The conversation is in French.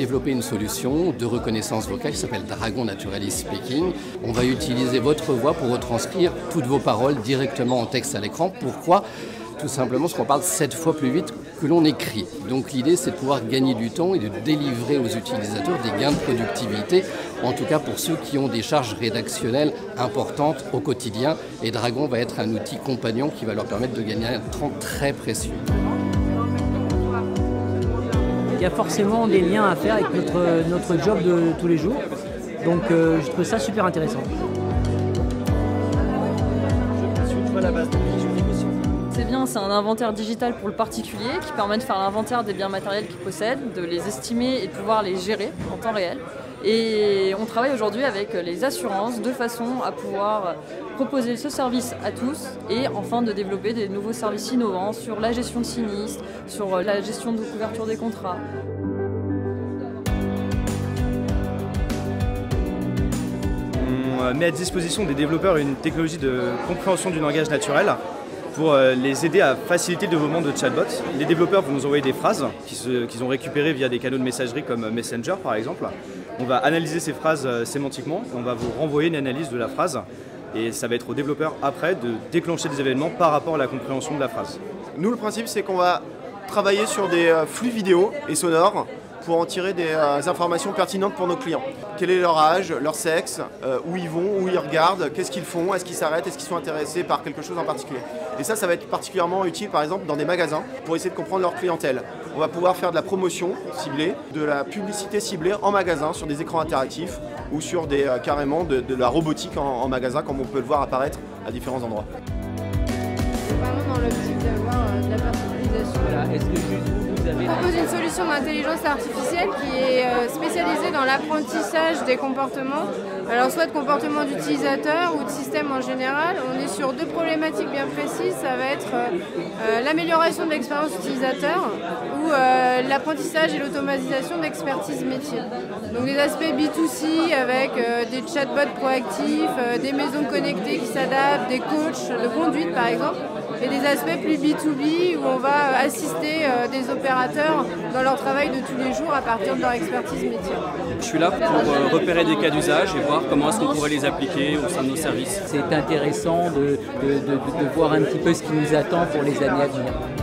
développé une solution de reconnaissance vocale qui s'appelle Dragon Naturally Speaking. On va utiliser votre voix pour retranscrire toutes vos paroles directement en texte à l'écran. Pourquoi ? Tout simplement parce qu'on parle 7 fois plus vite que l'on écrit. Donc l'idée, c'est de pouvoir gagner du temps et de délivrer aux utilisateurs des gains de productivité, en tout cas pour ceux qui ont des charges rédactionnelles importantes au quotidien. Et Dragon va être un outil compagnon qui va leur permettre de gagner un temps très précieux. Il y a forcément des liens à faire avec notre job de tous les jours. Donc je trouve ça super intéressant. C'est bien, c'est un inventaire digital pour le particulier qui permet de faire l'inventaire des biens matériels qu'il possède, de les estimer et de pouvoir les gérer en temps réel. Et on travaille aujourd'hui avec les assurances de façon à pouvoir proposer ce service à tous et enfin de développer des nouveaux services innovants sur la gestion de sinistres, sur la gestion de couverture des contrats. On met à disposition des développeurs une technologie de compréhension du langage naturel pour les aider à faciliter le développement de chatbots. Les développeurs vont nous envoyer des phrases qu'ils ont récupérées via des canaux de messagerie comme Messenger par exemple. On va analyser ces phrases sémantiquement et on va vous renvoyer une analyse de la phrase. Et ça va être aux développeurs après de déclencher des événements par rapport à la compréhension de la phrase. Nous, le principe, c'est qu'on va travailler sur des flux vidéo et sonores pour en tirer des informations pertinentes pour nos clients. Quel est leur âge, leur sexe, où ils vont, où ils regardent, qu'est-ce qu'ils font, est-ce qu'ils s'arrêtent, est-ce qu'ils sont intéressés par quelque chose en particulier. Et ça va être particulièrement utile par exemple dans des magasins pour essayer de comprendre leur clientèle. On va pouvoir faire de la promotion ciblée, de la publicité ciblée en magasin sur des écrans interactifs ou sur carrément de la robotique en magasin comme on peut le voir apparaître à différents endroits. C'est vraiment dans l'optique d'avoir de la personnalisation. Voilà. Est-ce que juste vous avez... On propose une solution d'intelligence artificielle qui est spécialisée dans l'apprentissage des comportements. Alors soit de comportements d'utilisateurs ou de systèmes en général. On est sur deux problématiques bien précises. Ça va être l'amélioration de l'expérience utilisateur ou l'apprentissage et l'automatisation d'expertise métier. Donc des aspects B2C avec des chatbots proactifs, des maisons connectées qui s'adaptent, des coachs de conduite par exemple. Et des aspects plus B2B où on va assister des opérateurs dans leur travail de tous les jours à partir de leur expertise métier. Je suis là pour repérer des cas d'usage et voir comment est-ce qu'on pourrait les appliquer au sein de nos services. C'est intéressant de voir un petit peu ce qui nous attend pour les années à venir.